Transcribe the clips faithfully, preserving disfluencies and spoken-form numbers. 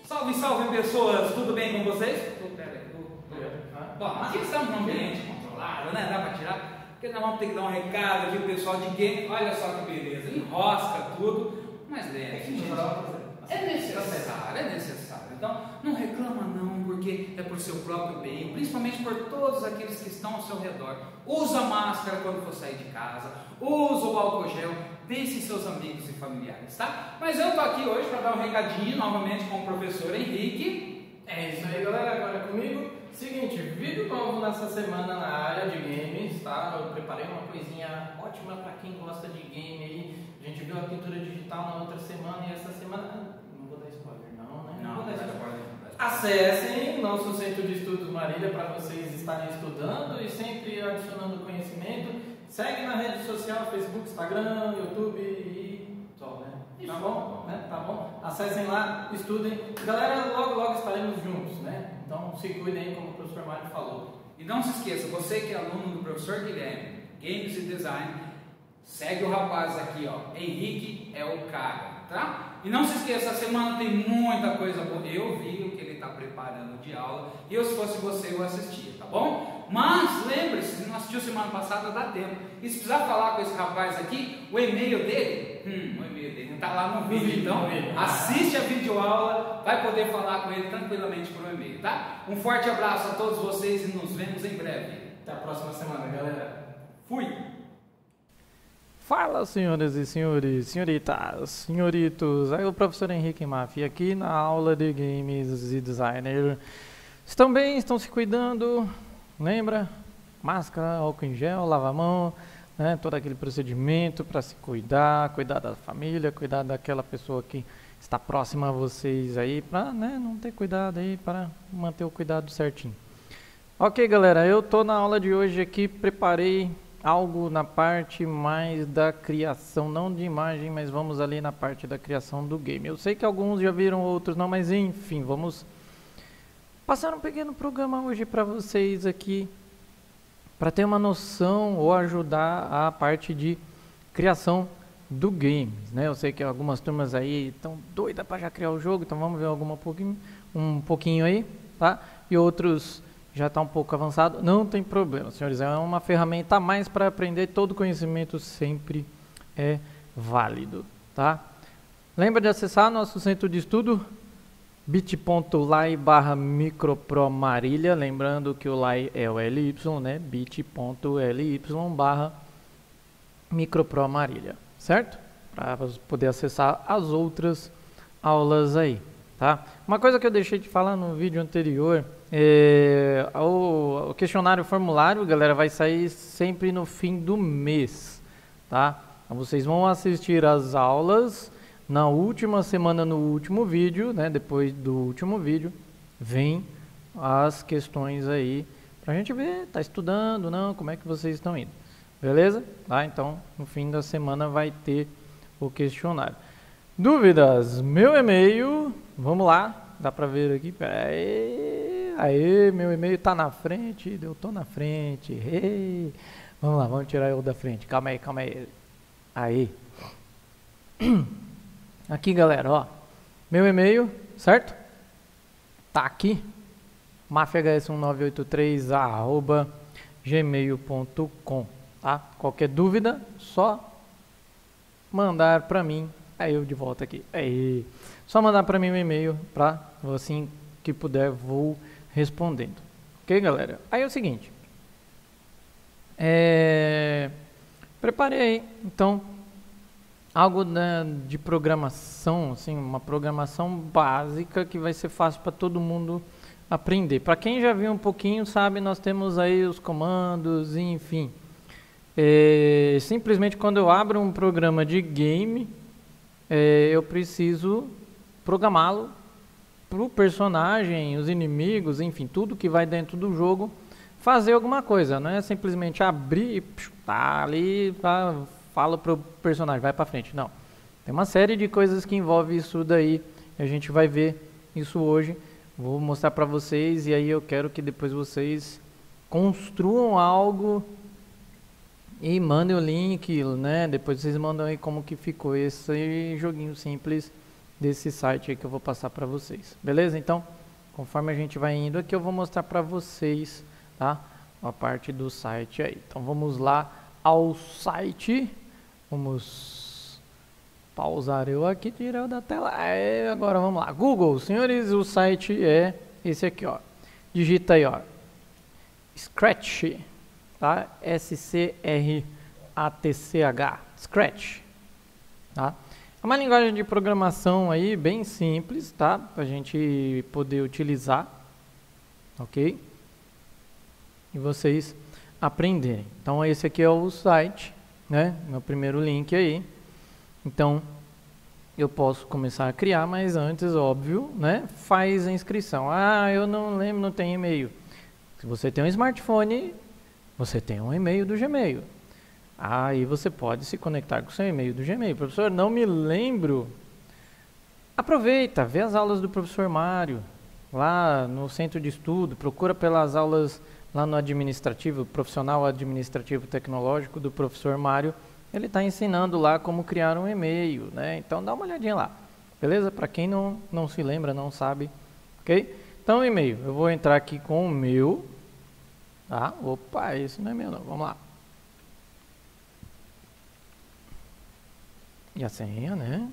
Salve, salve pessoas, tudo bem com vocês? Tudo bem, tudo. Bom, aqui estamos num ambiente controlado, né? Dá pra tirar? Porque nós vamos ter que dar um recado aqui pro pessoal de game. Olha só que beleza, enrosca tudo, mas lembra, gente, é necessário, é necessário. Então, não reclama não, porque é por seu próprio bem, principalmente por todos aqueles que estão ao seu redor. Usa máscara quando for sair de casa, usa o álcool gel, deixe seus amigos e familiares, tá? Mas eu tô aqui hoje para dar um recadinho novamente com o professor Henrique. É isso aí, galera, agora comigo. Seguinte, vídeo novo nessa semana na área de games, tá? Eu preparei uma coisinha ótima para quem gosta de game aí. A gente viu a pintura digital na outra semana e essa semana... Não vou dar spoiler não, né? Não, não vou dar spoiler. spoiler. Acessem nosso Centro de Estudos Marília para vocês estarem estudando e sempre adicionando conhecimento. Segue na rede social, Facebook, Instagram, YouTube e só, né? Tá bom? Né? Tá bom? Acessem lá, estudem. Galera, logo, logo estaremos juntos, né? Então se cuidem, como o professor Mário falou. E não se esqueça, você que é aluno do professor Guilherme, Games e Design, segue o rapaz aqui, ó. Henrique é o cara, tá? E não se esqueça, a semana tem muita coisa boa. Eu vi o que ele está preparando de aula. E eu, se fosse você, eu assistia, tá bom? Mas lembre-se, se não assistiu semana passada, dá tempo. E se precisar falar com esse rapaz aqui, o e-mail dele, hum, o e-mail dele está lá no vídeo. Então, assiste a videoaula, vai poder falar com ele tranquilamente por e-mail, tá? Um forte abraço a todos vocês e nos vemos em breve. Até a próxima semana, galera. Fui! Fala, senhoras e senhores, senhoritas, senhoritos, aí o professor Henrique Maffi aqui na aula de Games e Designer. Estão bem? Estão se cuidando? Lembra? Máscara, álcool em gel, lava a mão, né? Todo aquele procedimento para se cuidar, cuidar da família, cuidar daquela pessoa que está próxima a vocês aí, para, né, não ter cuidado aí, para manter o cuidado certinho. Ok, galera, eu tô na aula de hoje aqui, preparei algo na parte mais da criação, não de imagem, mas vamos ali na parte da criação do game. Eu sei que alguns já viram, outros não, mas enfim, vamos passar um pequeno programa hoje para vocês aqui, para ter uma noção ou ajudar a parte de criação do games, né? Eu sei que algumas turmas aí estão doidas para já criar o jogo, então vamos ver alguma pouquinho, um pouquinho aí, tá? E outros já está um pouco avançado, não tem problema, senhores, é uma ferramenta a mais para aprender, todo conhecimento sempre é válido, tá? Lembra de acessar nosso centro de estudo, bit.ly barra micropromarília, lembrando que o ly é o L Y, né? bit.ly barra micropromarília, certo? Para poder acessar as outras aulas aí, tá? Uma coisa que eu deixei de falar no vídeo anterior, é, o, o questionário formulário, galera, vai sair sempre no fim do mês, tá? Então, vocês vão assistir as aulas na última semana, no último vídeo, né? Depois do último vídeo, vem as questões aí, pra gente ver, tá estudando, não, como é que vocês estão indo, beleza? Tá? Então, no fim da semana vai ter o questionário. Dúvidas? Meu e-mail, vamos lá, dá pra ver aqui, peraí. Aê, meu e-mail tá na frente, eu tô na frente. Ei. Vamos lá, vamos tirar eu da frente. Calma aí, calma aí. Aí. Aqui, galera, ó. Meu e-mail, certo? Tá aqui. mafia h s um nove oito três arroba gmail ponto com, tá? Qualquer dúvida, só mandar pra mim. Aí eu de volta aqui. Aí. Só mandar pra mim um e-mail, pra assim que puder, vou respondendo. Ok, galera? Aí é o seguinte. É, preparei, então, algo da, de programação, assim, uma programação básica que vai ser fácil para todo mundo aprender. Para quem já viu um pouquinho, sabe, nós temos aí os comandos, enfim. É, simplesmente quando eu abro um programa de game, é, eu preciso programá-lo para o personagem, os inimigos, enfim, tudo que vai dentro do jogo, fazer alguma coisa, não é simplesmente abrir e tá ali, tá, fala para o personagem, vai para frente, não. Tem uma série de coisas que envolve isso daí, a gente vai ver isso hoje, vou mostrar para vocês e aí eu quero que depois vocês construam algo e mandem o link, né? Depois vocês mandam aí como que ficou esse joguinho simples desse site aí que eu vou passar para vocês, beleza? Então, conforme a gente vai indo aqui, eu vou mostrar para vocês, tá? A parte do site aí. Então, vamos lá ao site. Vamos pausar eu aqui, tirar da tela. É, agora vamos lá. Google, senhores, o site é esse aqui, ó. Digita aí, ó. Scratch, tá? S C R A T C H. Scratch, tá? É uma linguagem de programação aí bem simples, tá? Para a gente poder utilizar, ok? E vocês aprenderem. Então esse aqui é o site, né? Meu primeiro link aí. Então eu posso começar a criar, mas antes, óbvio, né? Faz a inscrição. Ah, eu não lembro, não tenho e-mail. Se você tem um smartphone, você tem um e-mail do Gmail. Aí você pode se conectar com o seu e-mail do Gmail. Professor, não me lembro. Aproveita, vê as aulas do professor Mário, lá no centro de estudo, procura pelas aulas lá no administrativo, profissional administrativo tecnológico do professor Mário. Ele está ensinando lá como criar um e-mail, né? Então dá uma olhadinha lá, beleza? Para quem não, não se lembra, não sabe, ok? Então e-mail, eu vou entrar aqui com o meu, tá? Opa, esse não é meu não, vamos lá. E a senha, né?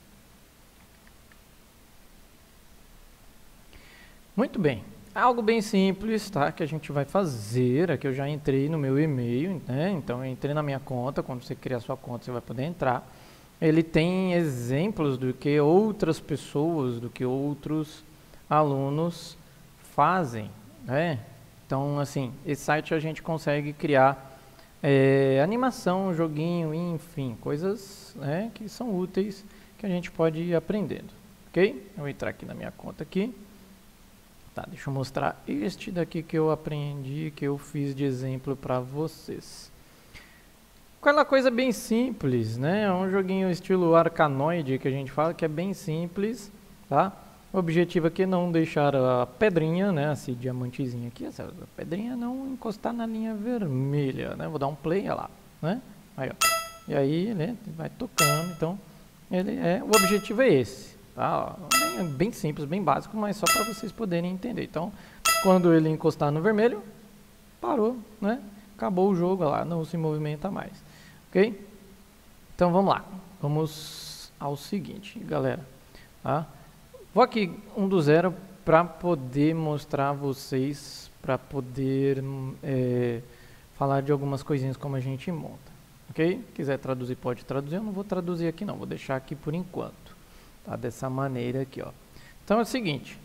Muito bem. Algo bem simples, tá? Que a gente vai fazer. Aqui eu já entrei no meu e-mail, né? Então eu entrei na minha conta. Quando você criar sua conta, você vai poder entrar. Ele tem exemplos do que outras pessoas, do que outros alunos fazem, né? Então, assim, esse site a gente consegue criar É, animação, joguinho, enfim, coisas, né, que são úteis que a gente pode ir aprendendo, ok? Eu vou entrar aqui na minha conta aqui. Tá, deixa eu mostrar este daqui que eu aprendi, que eu fiz de exemplo para vocês. Aquela coisa bem simples, né? É um joguinho estilo Arkanoid que a gente fala, que é bem simples, tá? O objetivo aqui é não deixar a pedrinha, né, esse diamantezinho aqui, essa pedrinha não encostar na linha vermelha, né? Vou dar um play, olha lá, né? Aí, ó. E aí, né, vai tocando, então, ele é, o objetivo é esse, tá? É bem simples, bem básico, mas só para vocês poderem entender. Então, quando ele encostar no vermelho, parou, né? Acabou o jogo, olha lá, não se movimenta mais, ok? Então, vamos lá. Vamos ao seguinte, galera, tá? Vou aqui um do zero para poder mostrar a vocês, para poder é, falar de algumas coisinhas como a gente monta, ok? Quiser traduzir, pode traduzir, eu não vou traduzir aqui não, vou deixar aqui por enquanto, tá? Dessa maneira aqui, ó. Então é o seguinte,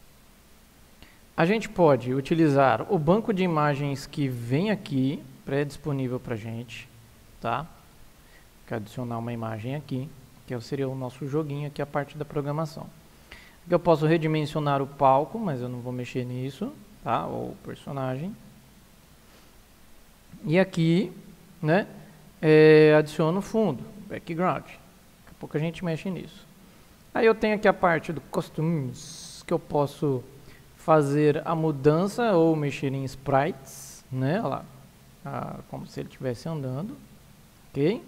a gente pode utilizar o banco de imagens que vem aqui, pré-disponível para a gente, tá? Quero adicionar uma imagem aqui, que seria o nosso joguinho aqui, a parte da programação. Eu posso redimensionar o palco, mas eu não vou mexer nisso, tá? Ou o personagem. E aqui, né, é, adiciono fundo, background. Daqui a pouco a gente mexe nisso. Aí eu tenho aqui a parte do costumes, que eu posso fazer a mudança ou mexer em sprites, né? Olha lá, ah, como se ele estivesse andando, ok?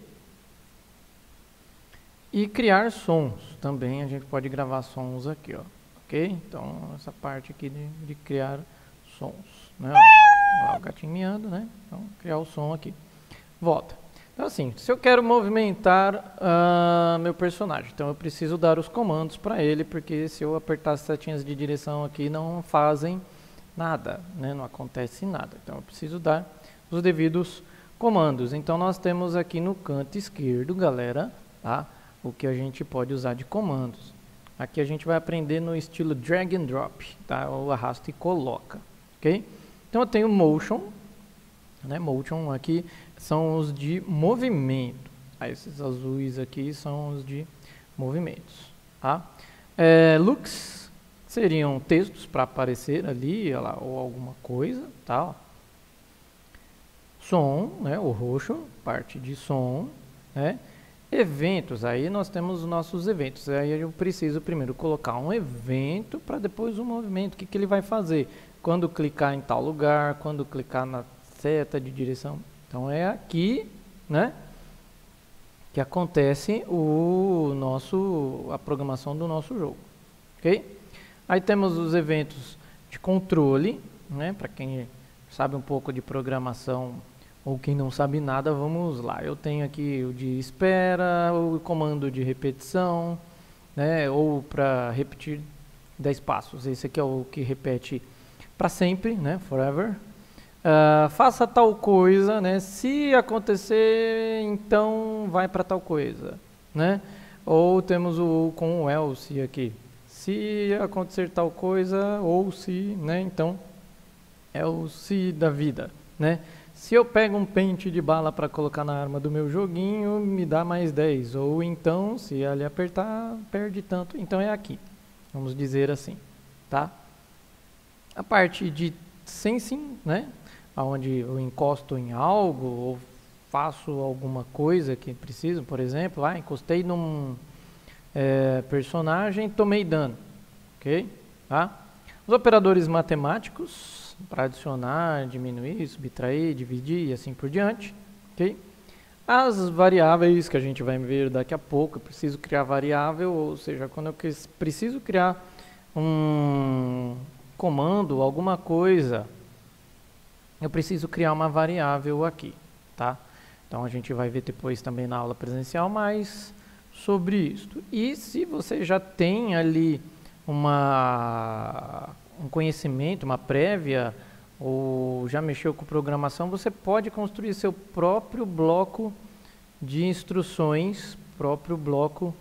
E criar sons, também a gente pode gravar sons aqui, ó, ok? Então, essa parte aqui de, de criar sons, né? Olha lá o gatinho miando, né? Então, criar o som aqui. Volta. Então, assim, se eu quero movimentar uh, meu personagem, então eu preciso dar os comandos para ele, porque se eu apertar as setinhas de direção aqui, não fazem nada, né? Não acontece nada. Então, eu preciso dar os devidos comandos. Então, nós temos aqui no canto esquerdo, galera, tá? O que a gente pode usar de comandos. Aqui a gente vai aprender no estilo drag and drop, tá? Ou arrasta e coloca, ok? Então eu tenho motion, né? Motion aqui são os de movimento. Ah, esses azuis aqui são os de movimentos, tá? É, looks seriam textos para aparecer ali, lá, ou alguma coisa, tá? Ó. Som, né? O roxo, parte de som, né? Eventos, aí nós temos os nossos eventos. Aí eu preciso primeiro colocar um evento para depois um movimento. O que, que ele vai fazer? Quando clicar em tal lugar, quando clicar na seta de direção. Então é aqui, né? que acontece o nosso, a programação do nosso jogo, ok? Aí temos os eventos de controle, né? Para quem sabe um pouco de programação ou quem não sabe nada, vamos lá. Eu tenho aqui o de espera, o comando de repetição, né? Ou para repetir dez passos. Esse aqui é o que repete para sempre, né? Forever. Uh, faça tal coisa, né? Se acontecer, então vai para tal coisa, né? Ou temos o com o else aqui. Se acontecer tal coisa, ou se, né? Então é o se da vida, né? Se eu pego um pente de bala para colocar na arma do meu joguinho, me dá mais dez. Ou então, se ele apertar, perde tanto. Então é aqui, vamos dizer assim, tá? A parte de sensing, né? Onde eu encosto em algo ou faço alguma coisa que preciso, por exemplo, ah, encostei num é, personagem, tomei dano, ok? Tá? Os operadores matemáticos para adicionar, diminuir, subtrair, dividir e assim por diante, ok? As variáveis que a gente vai ver daqui a pouco, eu preciso criar variável, ou seja, quando eu preciso criar um comando, alguma coisa, eu preciso criar uma variável aqui, tá? Então a gente vai ver depois também na aula presencial mais sobre isso. E se você já tem ali uma, um conhecimento, uma prévia, ou já mexeu com programação, você pode construir seu próprio bloco de instruções, próprio bloco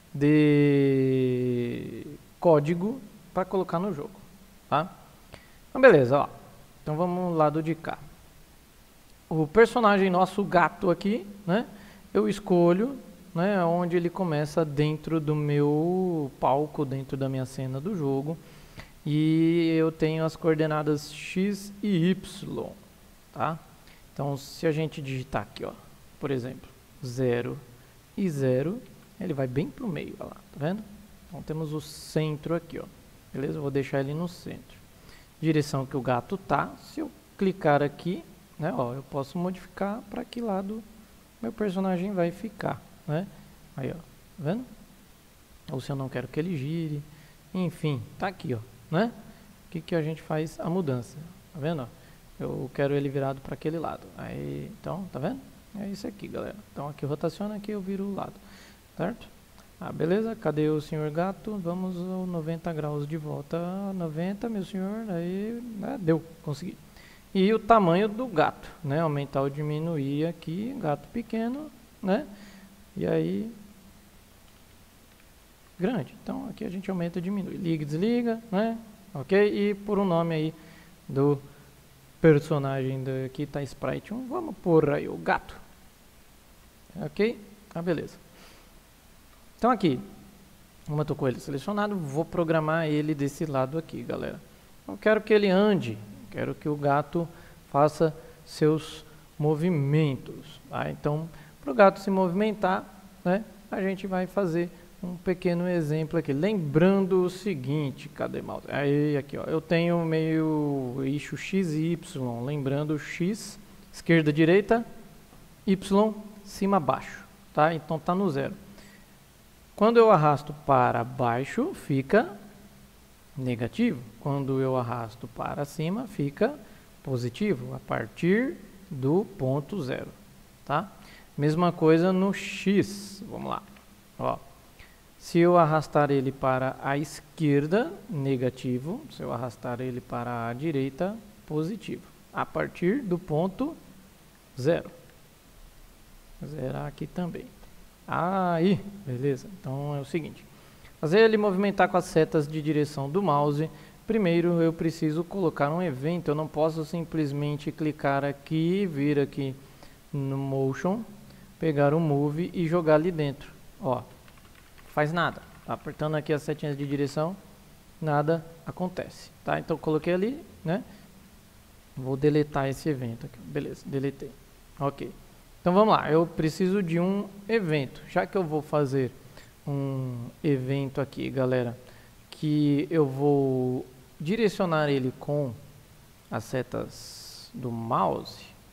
de código para colocar no jogo, tá? Então beleza, ó. Então vamos lá lado de cá. O personagem nosso gato aqui, né? Eu escolho, né, onde ele começa dentro do meu palco, dentro da minha cena do jogo. E eu tenho as coordenadas x e y, tá? Então se a gente digitar aqui, ó, por exemplo, zero e zero, ele vai bem pro meio, ó lá, tá vendo? Então temos o centro aqui, ó. Beleza? Eu vou deixar ele no centro. Direção que o gato tá, se eu clicar aqui, né, ó, eu posso modificar para que lado meu personagem vai ficar, né? Aí, ó, tá vendo? Ou se eu não quero que ele gire, enfim, tá aqui, ó, né? O que que a gente faz a mudança, tá vendo? Ó? Eu quero ele virado para aquele lado. Aí, então, tá vendo? É isso aqui, galera. Então aqui rotaciona, aqui eu viro o lado, certo? Ah, beleza, cadê o senhor gato? Vamos ao noventa graus de volta. noventa, meu senhor, aí, né, deu, consegui. E o tamanho do gato, né? Aumentar ou diminuir aqui, gato pequeno, né? E aí, grande. Então aqui a gente aumenta e diminui. Liga e desliga, né? Ok? E por um nome aí do personagem daqui tá Sprite um, vamos pôr aí o gato. Ok? Ah, beleza. Então aqui, como eu estou com ele selecionado, vou programar ele desse lado aqui, galera. Eu quero que ele ande, quero que o gato faça seus movimentos. Tá? Então, para o gato se movimentar, né, a gente vai fazer um pequeno exemplo aqui. Lembrando o seguinte, cadê mouse? Aí, aqui, ó, eu tenho meio eixo X e Y. Lembrando X, esquerda, direita, Y, cima, baixo. Tá? Então tá no zero. Quando eu arrasto para baixo, fica negativo. Quando eu arrasto para cima, fica positivo, a partir do ponto zero, tá? Mesma coisa no X, vamos lá. Ó, se eu arrastar ele para a esquerda, negativo. Se eu arrastar ele para a direita, positivo, a partir do ponto zero. Vou zerar aqui também. Aí, beleza. Então é o seguinte, fazer ele movimentar com as setas de direção do mouse. Primeiro eu preciso colocar um evento. Eu não posso simplesmente clicar aqui, vir aqui no motion, pegar o move e jogar ali dentro. Ó, faz nada. Tá apertando aqui as setinhas de direção, nada acontece, tá? Então coloquei ali, né? Vou deletar esse evento aqui. Beleza, deletei. Ok. Então vamos lá, eu preciso de um evento. Já que eu vou fazer um evento aqui, galera, que eu vou direcionar ele com as setas do mouse,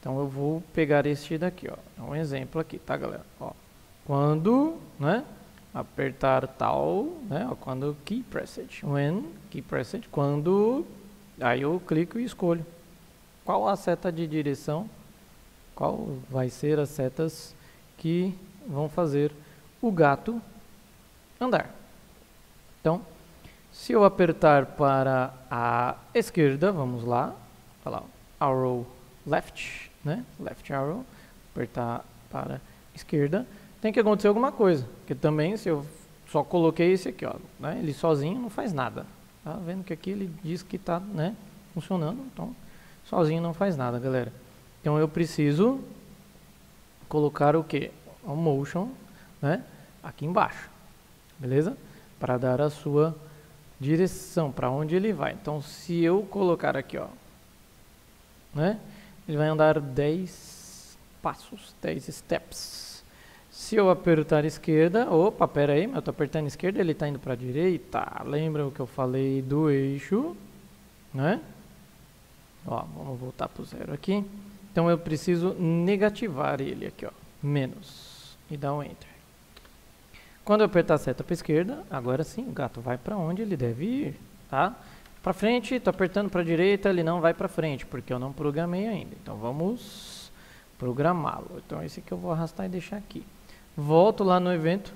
Então eu vou pegar este daqui, ó. É um exemplo aqui, tá, galera? Ó, quando, né, apertar tal, né, ó, quando key pressed, when key pressed, quando, aí eu clico e escolho qual a seta de direção, qual vai ser as setas que vão fazer o gato andar. Então, se eu apertar para a esquerda, vamos lá, falar arrow left, né? Left arrow, apertar para a esquerda, tem que acontecer alguma coisa, porque também se eu só coloquei esse aqui, ó, né? Ele sozinho não faz nada. Tá vendo que aqui ele diz que está, né, funcionando, então sozinho não faz nada, galera. Então eu preciso colocar o que? O motion, né? Aqui embaixo, beleza? Para dar a sua direção, para onde ele vai. Então se eu colocar aqui, ó, né? Ele vai andar dez passos, dez steps. Se eu apertar esquerda, opa, pera aí, eu estou apertando esquerda, ele está indo para a direita. Lembra o que eu falei do eixo, né? Ó, vamos voltar para o zero aqui. Então eu preciso negativar ele aqui, ó, menos, e dar um enter. Quando eu apertar a seta para a esquerda, agora sim o gato vai para onde ele deve ir, tá? Para frente, estou apertando para a direita, ele não vai para frente, porque eu não programei ainda. Então vamos programá-lo. Então esse aqui eu vou arrastar e deixar aqui. Volto lá no evento.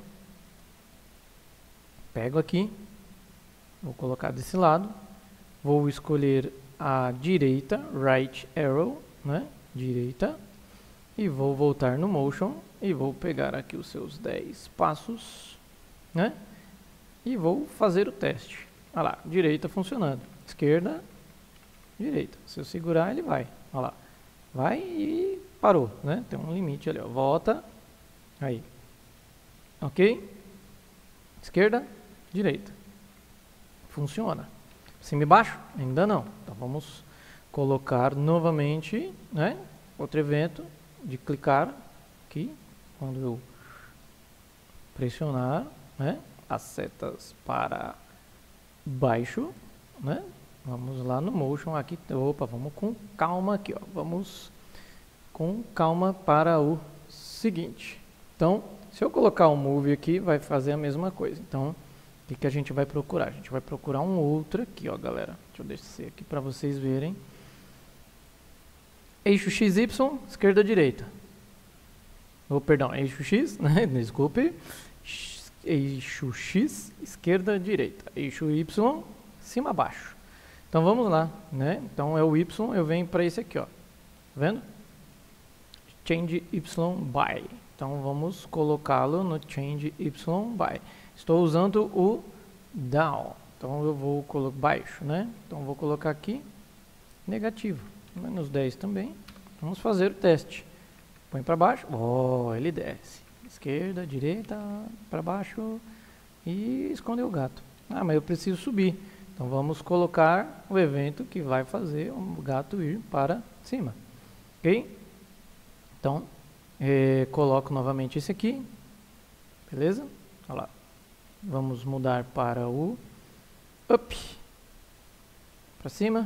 Pego aqui. Vou colocar desse lado. Vou escolher a direita, right arrow, né? Direita. E vou voltar no motion. E vou pegar aqui os seus dez passos, né? E vou fazer o teste. Olha lá, direita funcionando, esquerda, direita. Se eu segurar, ele vai. Olha lá, vai e parou, né? Tem um limite ali, ó. Volta, aí. Ok? Esquerda, direita. Funciona. Cima e baixo? Ainda não. Então vamos colocar novamente, né? Outro evento de clicar aqui. Quando eu pressionar, né, as setas para baixo, né, vamos lá no motion aqui, opa, vamos com calma aqui, ó, vamos com calma para o seguinte. Então, se eu colocar o move aqui, vai fazer a mesma coisa. Então, o que, que a gente vai procurar? A gente vai procurar um outro aqui, ó, galera. Deixa eu descer aqui para vocês verem. Eixo X Y, esquerda, direita. Oh, perdão, eixo X, né? Desculpe. Eixo X, esquerda, direita. Eixo Y, cima, baixo. Então vamos lá, né? Então é o Y, eu venho para esse aqui, ó. Tá vendo? Change Y by. Então vamos colocá-lo no Change Y by. Estou usando o down. Então eu vou colocar baixo, né? Então vou colocar aqui negativo. Menos dez também. Vamos fazer o teste. Põe para baixo, oh, ele desce. Esquerda, direita, para baixo e escondeu o gato. Ah, mas eu preciso subir. Então vamos colocar o evento que vai fazer o gato ir para cima. Ok? Então, eh, coloco novamente esse aqui. Beleza? Olha lá. Vamos mudar para o up. Para cima.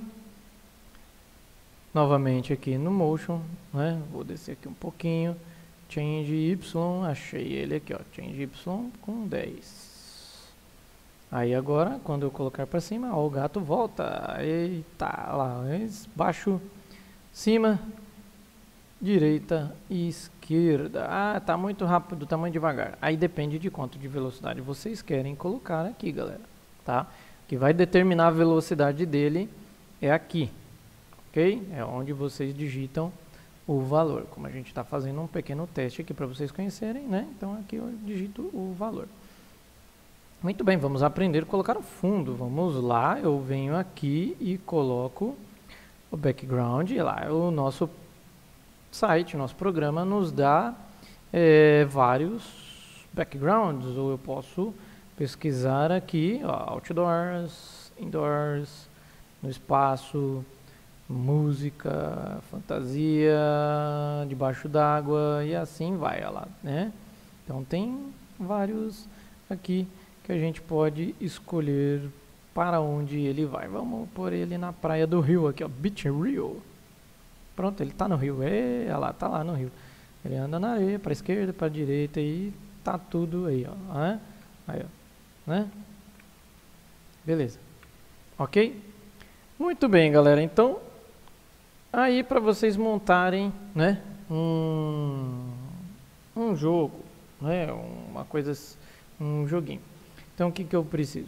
Novamente aqui no motion, né? Vou descer aqui um pouquinho. Change Y, achei ele aqui, ó. Change Y com dez. Aí agora, quando eu colocar para cima, ó, o gato volta. Eita, lá, baixo, cima, direita e esquerda. Ah, tá muito rápido, tá muito devagar. Aí depende de quanto de velocidade vocês querem colocar aqui, galera, tá? O que vai determinar a velocidade dele é aqui. Ok? É onde vocês digitam o valor. Como a gente está fazendo um pequeno teste aqui para vocês conhecerem, né? Então aqui eu digito o valor. Muito bem, vamos aprender a colocar o fundo. Vamos lá, eu venho aqui e coloco o background. E lá o nosso site, o nosso programa nos dá é, vários backgrounds. Ou eu posso pesquisar aqui, ó, outdoors, indoors, no espaço, música, fantasia, debaixo d'água e assim vai, lá, né? Então tem vários aqui que a gente pode escolher para onde ele vai. Vamos pôr ele na praia do Rio aqui, ó, Beach Rio. Pronto, ele está no rio. E, olha lá, está lá no rio. Ele anda na areia, para a esquerda, para a direita e tá tudo aí, ó. Né? Aí, ó. Né? Beleza. Ok? Muito bem, galera. Então, aí para vocês montarem, né, um, um jogo, né, uma coisa, um joguinho. Então, o que que eu preciso?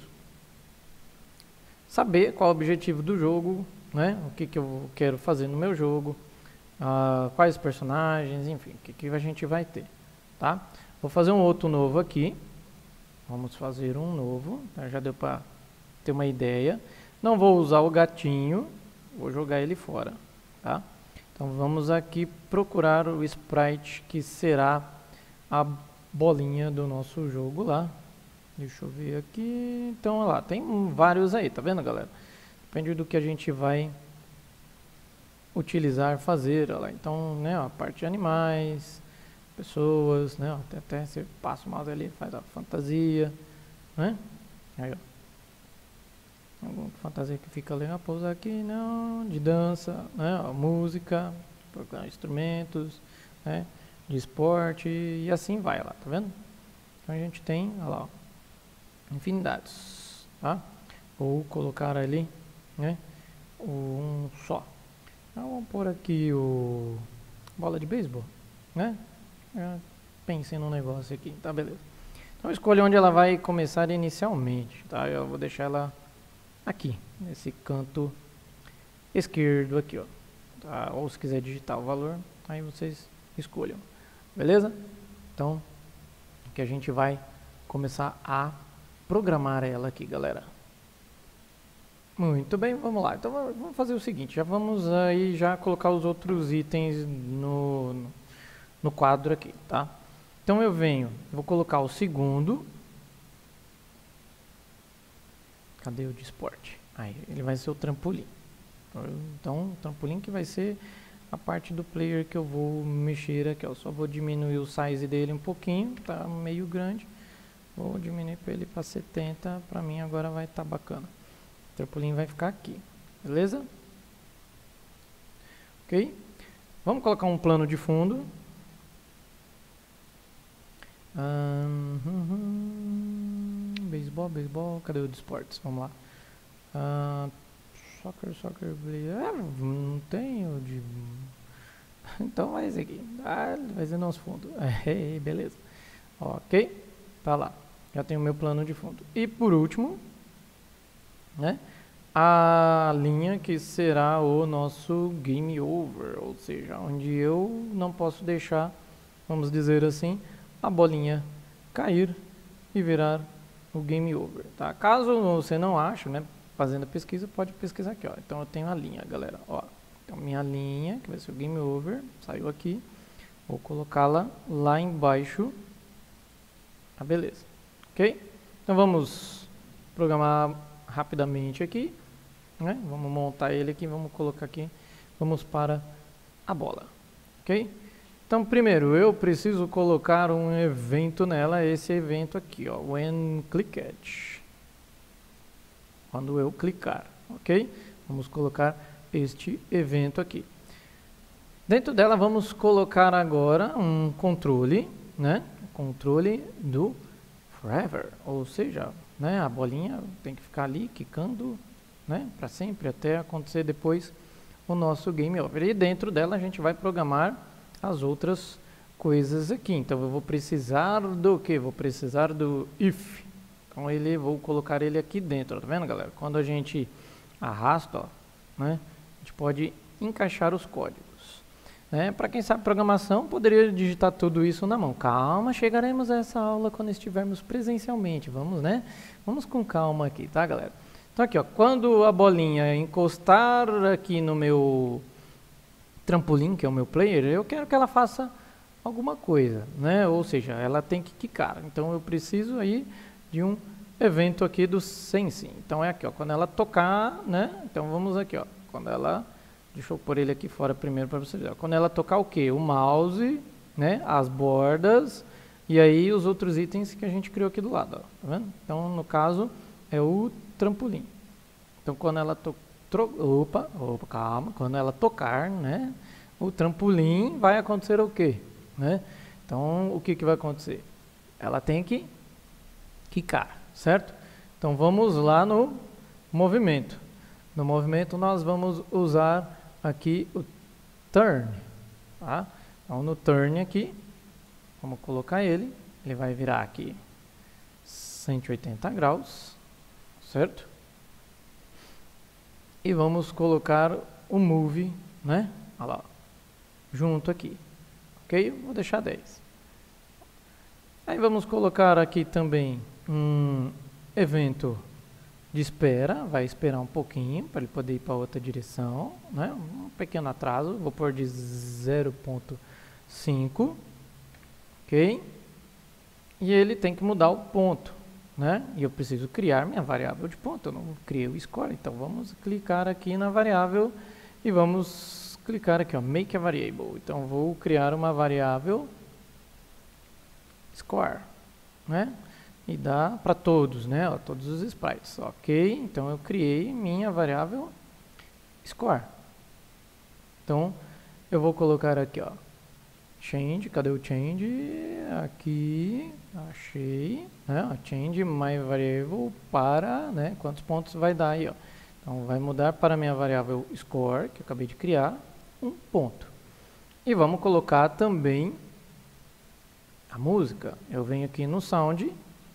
Saber qual é o objetivo do jogo, né, o que que eu quero fazer no meu jogo, uh, quais personagens, enfim, o que que a gente vai ter, tá? Vou fazer um outro novo aqui. Vamos fazer um novo, tá? Já deu para ter uma ideia. Não vou usar o gatinho, vou jogar ele fora, tá? Então vamos aqui procurar o sprite que será a bolinha do nosso jogo lá. Deixa eu ver aqui. Então, olha lá, tem vários aí, tá vendo, galera? Depende do que a gente vai utilizar, fazer, olha lá. Então, né, ó, a parte de animais, pessoas, né, ó, até, até você passa o mouse ali, faz a fantasia, né? Aí, ó. Alguma fantasia que fica legal, pousar aqui, não, de dança, né, ó, música, instrumentos, né, de esporte e assim vai lá, tá vendo? Então a gente tem, olha lá, ó, infinidades, tá? Ou colocar ali, né, um só. Então, vamos pôr aqui o bola de beisebol, né? Já pensei num negócio aqui, tá, beleza. Então escolha onde ela vai começar inicialmente, tá? Eu vou deixar ela aqui, nesse canto esquerdo aqui, ó. Tá? Ou se quiser digitar o valor, aí vocês escolham, beleza? Então, que a gente vai começar a programar ela aqui, galera. Muito bem, vamos lá. Então, vamos fazer o seguinte, já vamos aí já colocar os outros itens no, no quadro aqui, tá? Então, eu venho, vou colocar o segundo. Cadê o de esporte? Aí, ele vai ser o trampolim. Então, o trampolim que vai ser a parte do player que eu vou mexer aqui, ó. Só vou diminuir o size dele um pouquinho, tá meio grande. Vou diminuir para ele para setenta, para mim agora vai estar tá bacana. O trampolim vai ficar aqui, beleza? Ok? Vamos colocar um plano de fundo. Uhum. Beisebol, beisebol, cadê o de esportes? Vamos lá. Uh, soccer, soccer, ah, não tenho de... Então vai esse aqui. Ah, vai ser nosso fundo. É, beleza. Ok? Tá lá. Já tenho o meu plano de fundo. E por último, né? A linha que será o nosso game over. Ou seja, onde eu não posso deixar, vamos dizer assim, a bolinha cair e virar o game over, tá? Caso você não ache, né, fazendo a pesquisa, pode pesquisar aqui, ó. Então eu tenho a linha, galera, ó. Então minha linha, que vai ser o game over, saiu aqui. Vou colocá-la lá embaixo. Ah, beleza. Ok? Então vamos programar rapidamente aqui, né? Vamos montar ele aqui, vamos colocar aqui. Vamos para a bola, ok? Então, primeiro, eu preciso colocar um evento nela, esse evento aqui, ó, when clicked. Quando eu clicar, ok? Vamos colocar este evento aqui. Dentro dela, vamos colocar agora um controle, né? Controle do forever, ou seja, né? A bolinha tem que ficar ali, quicando, né? Para sempre, até acontecer depois o nosso game over. E dentro dela, a gente vai programar as outras coisas aqui. Então eu vou precisar do que? Vou precisar do if. Então ele, vou colocar ele aqui dentro, tá vendo, galera? Quando a gente arrasta, ó, né, a gente pode encaixar os códigos, né? Para quem sabe programação, poderia digitar tudo isso na mão. Calma, chegaremos a essa aula quando estivermos presencialmente. Vamos, né? Vamos com calma aqui, tá, galera? Então aqui, ó, quando a bolinha encostar aqui no meu trampolim, que é o meu player, eu quero que ela faça alguma coisa, né? Ou seja, ela tem que quicar. Então eu preciso aí de um evento aqui do sensing. Então é aqui, ó, quando ela tocar, né? Então vamos aqui, ó, quando ela, deixa eu pôr ele aqui fora primeiro para vocês verem. Quando ela tocar o que? O mouse, né? As bordas e aí os outros itens que a gente criou aqui do lado, ó, tá vendo? Então no caso é o trampolim. Então quando ela tocar, opa, opa, calma, quando ela tocar, né, o trampolim vai acontecer o quê? Né? Então, o que, que vai acontecer? Ela tem que quicar, certo? Então, vamos lá no movimento. No movimento, nós vamos usar aqui o turn. Tá? Então, no turn aqui, vamos colocar ele. Ele vai virar aqui cento e oitenta graus, certo? E vamos colocar o move, né? Olha lá, junto aqui, ok? Vou deixar dez. Aí vamos colocar aqui também um evento de espera, vai esperar um pouquinho para ele poder ir para outra direção, né? Um pequeno atraso, vou pôr de zero ponto cinco, ok? E ele tem que mudar o ponto, né? E eu preciso criar minha variável de ponto, eu não criei o score, então vamos clicar aqui na variável e vamos clicar aqui, ó, make a variable. Então vou criar uma variável score, né? E dá para todos, né? Ó, todos os sprites, ok? Então eu criei minha variável score. Então eu vou colocar aqui, ó, change, cadê o change? Aqui, achei, né? Ó, change my variable para, né? Quantos pontos vai dar aí, ó? Então vai mudar para a minha variável score, que eu acabei de criar, um ponto. E vamos colocar também a música. Eu venho aqui no sound,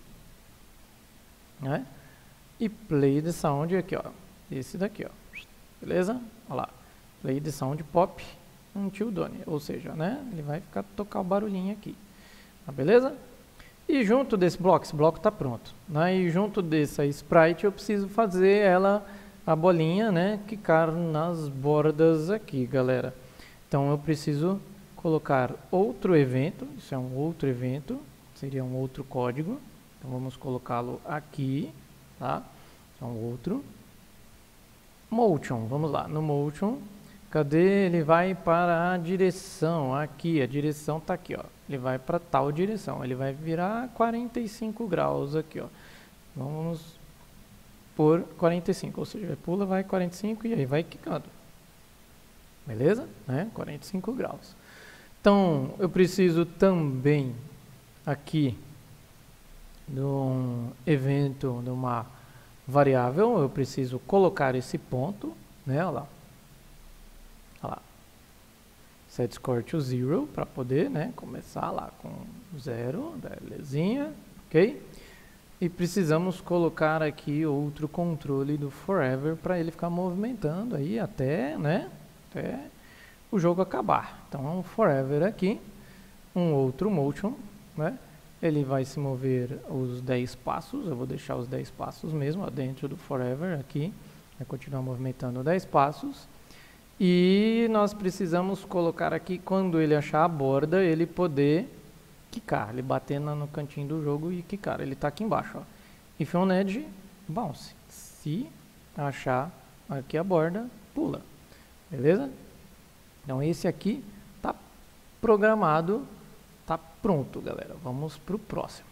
né? E play the sound aqui, ó. Esse daqui, ó. Beleza? Olha lá. Play the sound pop until done. Ou seja, né? Ele vai ficar tocar o barulhinho aqui. Tá, beleza? E junto desse bloco, esse bloco está pronto, né? E junto dessa sprite eu preciso fazer ela, a bolinha, né? Quicar nas bordas aqui, galera. Então eu preciso colocar outro evento. Isso é um outro evento. Seria um outro código. Então vamos colocá-lo aqui, tá? É um outro. Motion, vamos lá. No motion, cadê? Ele vai para a direção. Aqui, a direção está aqui, ó. Ele vai para tal direção. Ele vai virar quarenta e cinco graus aqui, ó. Vamos por quarenta e cinco, ou seja, pula, vai quarenta e cinco e aí vai quicando. Beleza? Né? quarenta e cinco graus. Então, eu preciso também aqui de um evento, de uma variável, eu preciso colocar esse ponto, né? Olha lá. Olha lá. Set score to zero, para poder, né, começar lá com zero, belezinha, ok? E precisamos colocar aqui outro controle do forever para ele ficar movimentando aí até, né, até o jogo acabar. Então, é um forever aqui, um outro motion, né? Ele vai se mover os dez passos, eu vou deixar os dez passos mesmo, ó, dentro do forever aqui, vai continuar movimentando dez passos. E nós precisamos colocar aqui, quando ele achar a borda, ele poder quicar, ele bater no cantinho do jogo e quicar. Ele está aqui embaixo, ó. If on edge, bounce. Se achar aqui a borda, pula. Beleza? Então esse aqui está programado, está pronto, galera. Vamos para o próximo.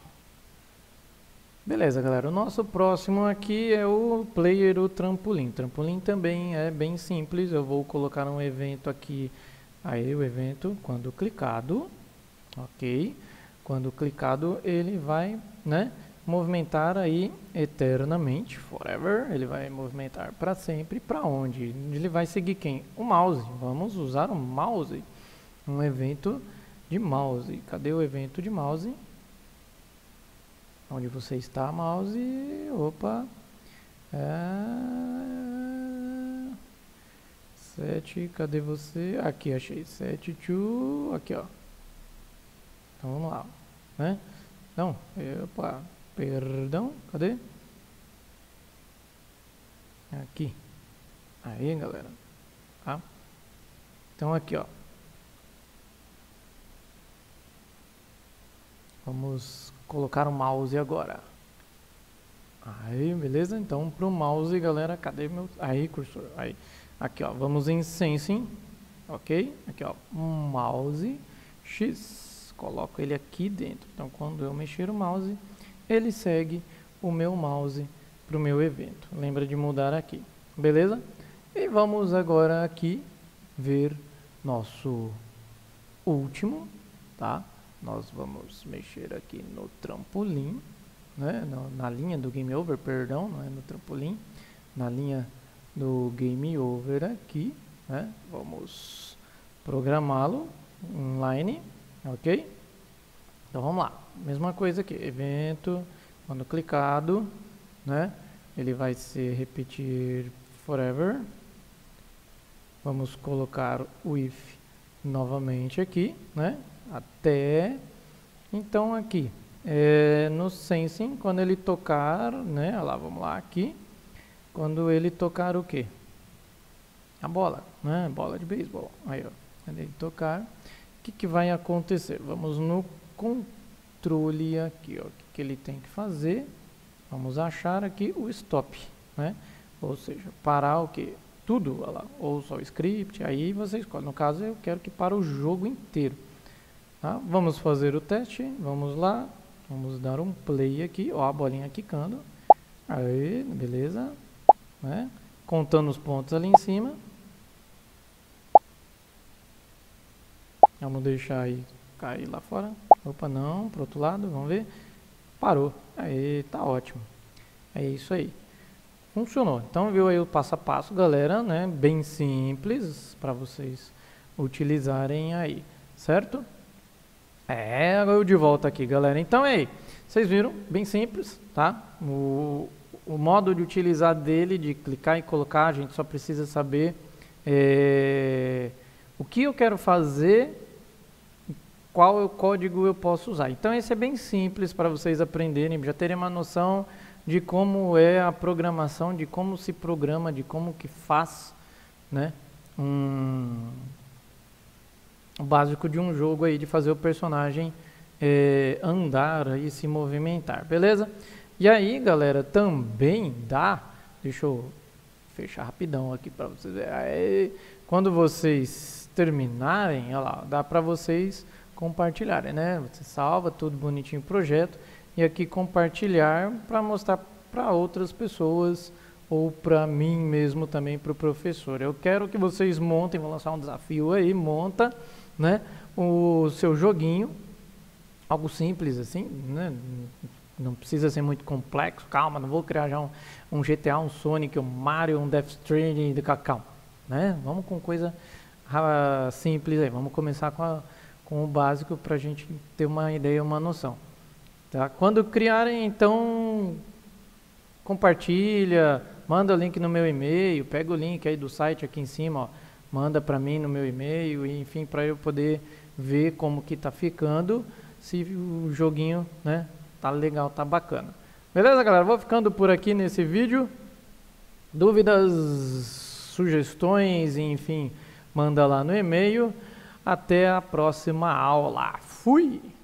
Beleza, galera. O nosso próximo aqui é o player, o trampolim. Trampolim também é bem simples. Eu vou colocar um evento aqui. Aí o evento, quando clicado, ok. Quando clicado, ele vai, né, movimentar aí eternamente, forever. Ele vai movimentar para sempre. Para onde? Ele vai seguir quem? O mouse. Vamos usar o mouse. Um evento de mouse. Cadê o evento de mouse? Onde você está, mouse? Opa. É... Set, cadê você? Aqui, achei. Set to... Aqui, ó. Então, vamos lá. Né? Não. Opa. Perdão. Cadê? Aqui. Aí, galera. Tá? Então, aqui, ó. Vamos colocar o mouse agora. Aí, beleza? Então, para o mouse, galera, cadê meu... Aí, cursor. Aí. Aqui, ó. Vamos em Sensing. Ok? Aqui, ó. Mouse X. Coloco ele aqui dentro. Então, quando eu mexer o mouse, ele segue o meu mouse para o meu evento. Lembra de mudar aqui. Beleza? E vamos agora aqui ver nosso último, tá? Nós vamos mexer aqui no trampolim, né? No, na linha do Game Over, perdão, não é no trampolim, na linha do Game Over aqui, né? Vamos programá-lo online, ok? Então vamos lá, mesma coisa aqui, evento, quando clicado, né? Ele vai ser repetir forever. Vamos colocar o if novamente aqui, né? Até, então aqui, é, no sensing, quando ele tocar, né? Olha lá, vamos lá aqui, quando ele tocar o que? A bola, né? Bola de beisebol, aí ó, quando ele tocar, o que que vai acontecer? Vamos no controle aqui, ó, o que que ele tem que fazer? Vamos achar aqui o stop, né? Ou seja, parar o que? Tudo, olha lá, ou só o script, aí você escolhe. No caso, eu quero que para o jogo inteiro. Tá? Vamos fazer o teste, vamos lá, vamos dar um play aqui, ó, a bolinha quicando. Aí, beleza, né? Contando os pontos ali em cima. Vamos deixar aí cair lá fora. Opa, não, pro outro lado, vamos ver. Parou. Aí, tá ótimo. É isso aí. Funcionou. Então, viu aí o passo a passo, galera, né? Bem simples para vocês utilizarem aí, certo? É, agora eu de volta aqui, galera. Então, aí, vocês viram? Bem simples, tá? O, o modo de utilizar dele, de clicar e colocar, a gente só precisa saber é, o que eu quero fazer, qual é o código eu posso usar. Então, esse é bem simples para vocês aprenderem, já terem uma noção de como é a programação, de como se programa, de como que faz, né, um, o básico de um jogo aí, de fazer o personagem é, andar e se movimentar, beleza? E aí, galera, também dá, deixa eu fechar rapidão aqui para vocês verem, aí, quando vocês terminarem, olha lá, dá para vocês compartilharem, né? Você salva tudo bonitinho o projeto e aqui compartilhar para mostrar para outras pessoas ou para mim mesmo também, para o professor. Eu quero que vocês montem, vou lançar um desafio aí, monta, né, o seu joguinho, algo simples assim, né? Não precisa ser muito complexo, calma, não vou criar já um, um G T A, um Sonic, um Mario, um Death Stranding, de calma, né? Vamos com coisa uh, simples aí, vamos começar com a com o básico para a gente ter uma ideia, uma noção. Tá? Quando criarem, então, compartilha, manda o link no meu e-mail, pega o link aí do site aqui em cima, ó, manda para mim no meu e-mail, enfim, para eu poder ver como que tá ficando, se o joguinho, né, tá legal, tá bacana. Beleza, galera? Vou ficando por aqui nesse vídeo. Dúvidas, sugestões, enfim, manda lá no e-mail. Até a próxima aula. Fui!